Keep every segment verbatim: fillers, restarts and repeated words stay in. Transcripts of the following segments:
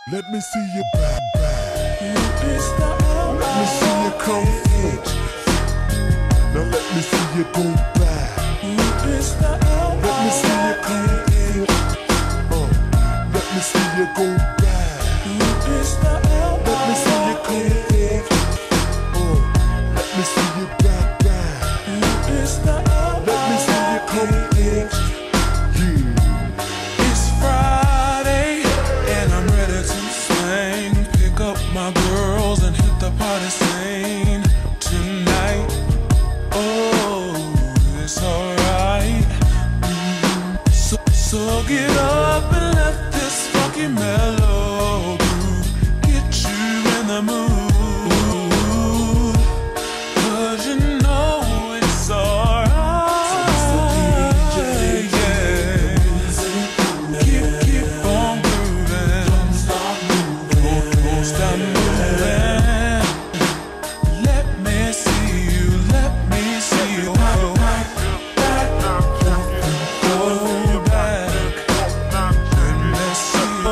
Let me see you back, back. Let me see you come forward. Now let me see you go back. Let me see you come forward. Uh, let me see you go back. Let me see you come forward. Uh, let me see you back, back. Let me see you come forward. Yeah. It's Friday and I'm ready to swing. Pick up my girls and hit the party scene tonight. Oh, it's alright. Mm-hmm. So, so get up and let this funky mellow groove get you in the mood. Cause you know it's alright. Yeah. Keep, keep on grooving. Don't stop moving. Don't stop moving. Let me see you. Let me see you. Go back. Go back. Let me see you.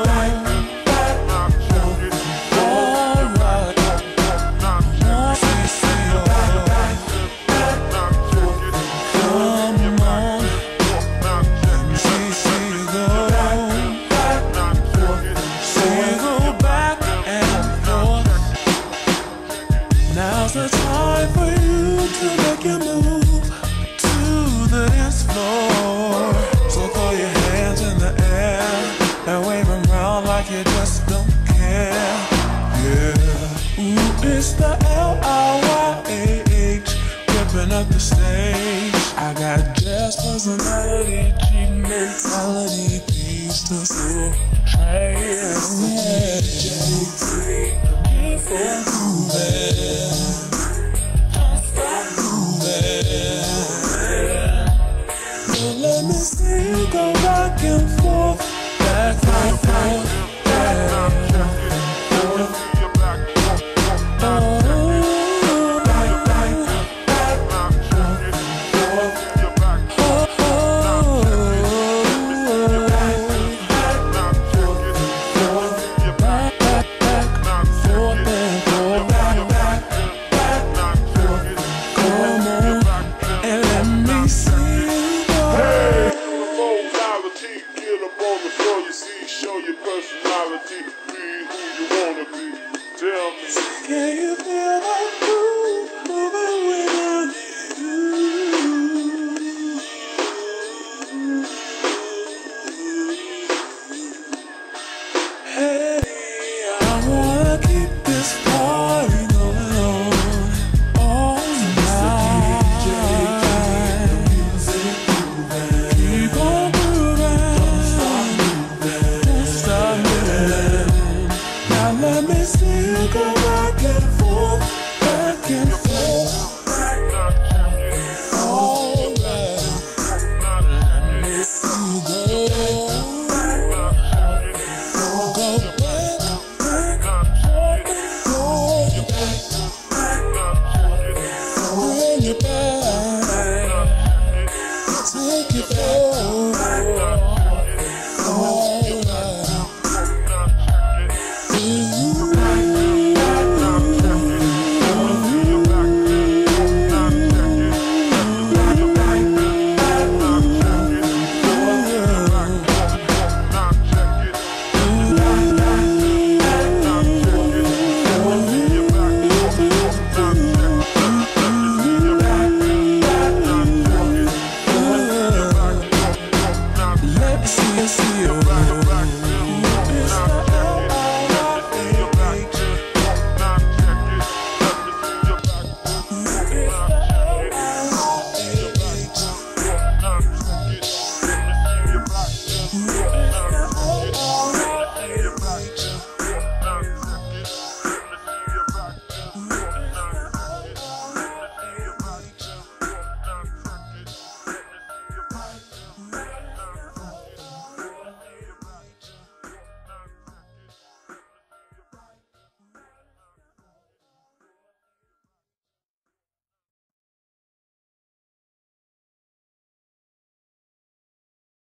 Alright. Want to see you. Come on. Let me see, see you go. See you go back and forth. Now's the time for you to make your move to the dance floor. So throw your hands in the air and wave them around like you just don't care. Yeah. Ooh, it's the L I Y A H ripping up the stage. I got jazz personality, cheap mentality, peace to soul. Hey, yeah. Keep on moving.